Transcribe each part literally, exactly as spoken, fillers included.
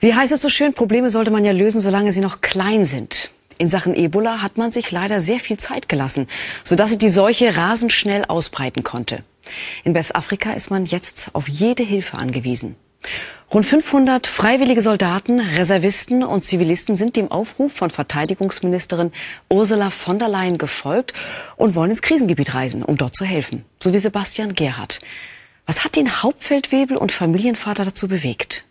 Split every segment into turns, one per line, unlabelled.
Wie heißt es so schön, Probleme sollte man ja lösen, solange sie noch klein sind. In Sachen Ebola hat man sich leider sehr viel Zeit gelassen, sodass sich die Seuche rasend schnell ausbreiten konnte. In Westafrika ist man jetzt auf jede Hilfe angewiesen. Rund fünfhundert freiwillige Soldaten, Reservisten und Zivilisten sind dem Aufruf von Verteidigungsministerin Ursula von der Leyen gefolgt und wollen ins Krisengebiet reisen, um dort zu helfen. So wie Sebastian Gerhardt. Was hat den Hauptfeldwebel und Familienvater dazu bewegt?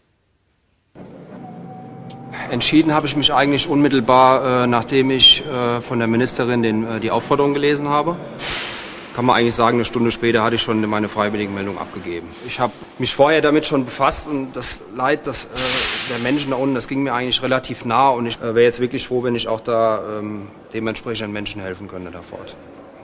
Entschieden habe ich mich eigentlich unmittelbar, äh, nachdem ich äh, von der Ministerin den, äh, die Aufforderung gelesen habe. Kann man eigentlich sagen, eine Stunde später hatte ich schon meine Freiwilligenmeldung abgegeben. Ich habe mich vorher damit schon befasst und das Leid das, äh, der Menschen da unten, das ging mir eigentlich relativ nah und ich äh, wäre jetzt wirklich froh, wenn ich auch da ähm, dementsprechend Menschen helfen könnte da fort.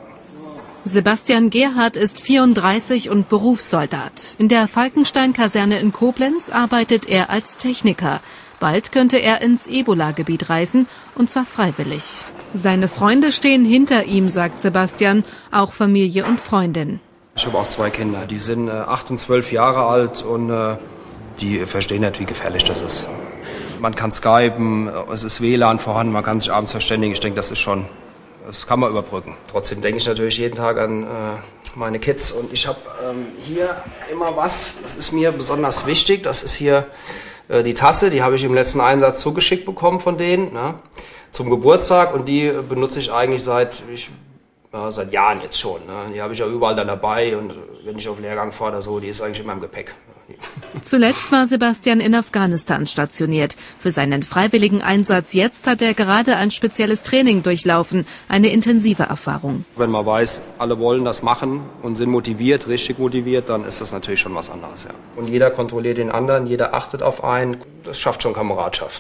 Sebastian Gerhardt ist vierunddreißig und Berufssoldat. In der Falkenstein-Kaserne in Koblenz arbeitet er als Techniker. Bald könnte er ins Ebola-Gebiet reisen, und zwar freiwillig. Seine Freunde stehen hinter ihm, sagt Sebastian, auch Familie und Freundin.
Ich habe auch zwei Kinder, die sind äh, acht und zwölf Jahre alt und äh, die verstehen nicht, wie gefährlich das ist. Man kann skypen, es ist W L A N vorhanden, man kann sich abends verständigen. Ich denke, das ist schon, das kann man überbrücken. Trotzdem denke ich natürlich jeden Tag an äh, meine Kids und ich habe ähm, hier immer was, das ist mir besonders wichtig, das ist hier die Tasse, die habe ich im letzten Einsatz zugeschickt bekommen von denen, ne, zum Geburtstag und die benutze ich eigentlich seit, ich, ja, seit Jahren jetzt schon. Ne. Die habe ich ja überall dann dabei und wenn ich auf Lehrgang fahre oder so, die ist eigentlich immer im Gepäck.
Zuletzt war Sebastian in Afghanistan stationiert. Für seinen freiwilligen Einsatz jetzt hat er gerade ein spezielles Training durchlaufen, eine intensive Erfahrung.
Wenn man weiß, alle wollen das machen und sind motiviert, richtig motiviert, dann ist das natürlich schon was anderes. Ja. Und jeder kontrolliert den anderen, jeder achtet auf einen, das schafft schon Kameradschaft.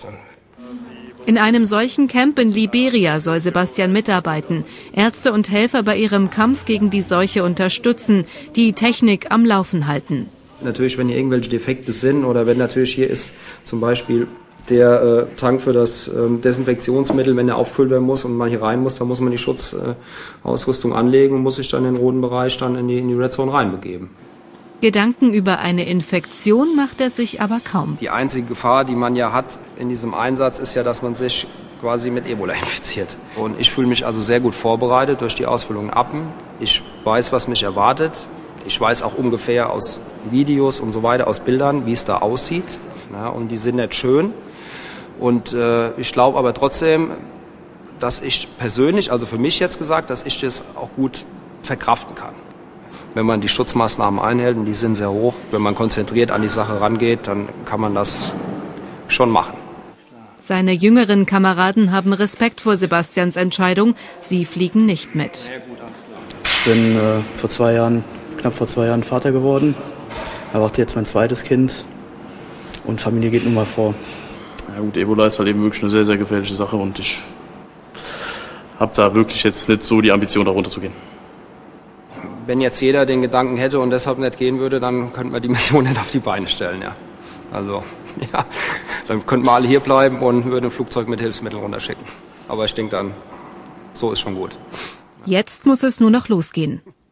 In einem solchen Camp in Liberia soll Sebastian mitarbeiten, Ärzte und Helfer bei ihrem Kampf gegen die Seuche unterstützen, die Technik am Laufen halten.
Natürlich, wenn hier irgendwelche Defekte sind oder wenn natürlich hier ist zum Beispiel der äh, Tank für das äh, Desinfektionsmittel, wenn er auffüllt werden muss und man hier rein muss, dann muss man die Schutzausrüstung äh, anlegen und muss sich dann in den roten Bereich dann in die, in die Red Zone reinbegeben.
Gedanken über eine Infektion macht er sich aber kaum.
Die einzige Gefahr, die man ja hat in diesem Einsatz, ist ja, dass man sich quasi mit Ebola infiziert. Und ich fühle mich also sehr gut vorbereitet durch die Ausbildung in Appen. Ich weiß, was mich erwartet. Ich weiß auch ungefähr aus Videos und so weiter, aus Bildern, wie es da aussieht. Ja, und die sind nicht schön. Und äh, ich glaube aber trotzdem, dass ich persönlich, also für mich jetzt gesagt, dass ich das auch gut verkraften kann. Wenn man die Schutzmaßnahmen einhält, und die sind sehr hoch, wenn man konzentriert an die Sache rangeht, dann kann man das schon machen.
Seine jüngeren Kameraden haben Respekt vor Sebastians Entscheidung. Sie fliegen nicht mit.
Ich bin äh, vor zwei Jahren, knapp vor zwei Jahren Vater geworden. Erwarte jetzt mein zweites Kind und Familie geht nun mal vor.
Ja gut, Ebola ist halt eben wirklich eine sehr, sehr gefährliche Sache und ich habe da wirklich jetzt nicht so die Ambition, da runterzugehen.
Wenn jetzt jeder den Gedanken hätte und deshalb nicht gehen würde, dann könnten wir die Mission nicht auf die Beine stellen. Ja. Also, ja, dann könnten wir alle hier bleiben und würden ein Flugzeug mit Hilfsmitteln runterschicken. Aber ich denke dann, so ist schon gut.
Jetzt muss es nur noch losgehen.